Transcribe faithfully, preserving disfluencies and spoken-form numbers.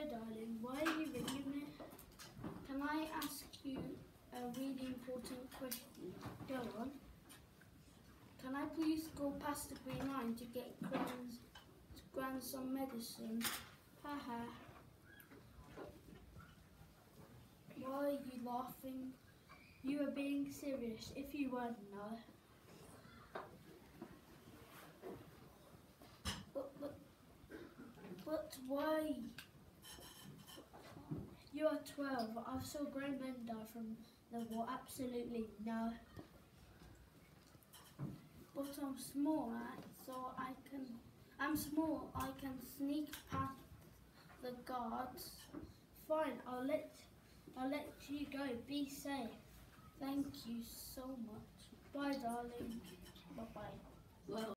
darling. Why are you ringing me? Can I ask you a really important question? Go on. Can I please go past the green line to get Gran's, Gran some medicine? Haha. Why are you laughing? You are being serious. If you weren't, no. But, but, but why? You are twelve. I've saw grown men die from the war. Absolutely no. But I'm small, right? So I can. I'm small. I can sneak past the guards. Fine. I'll let. I'll let you go. Be safe. Thank you so much. Bye, darling. Bye bye. Well.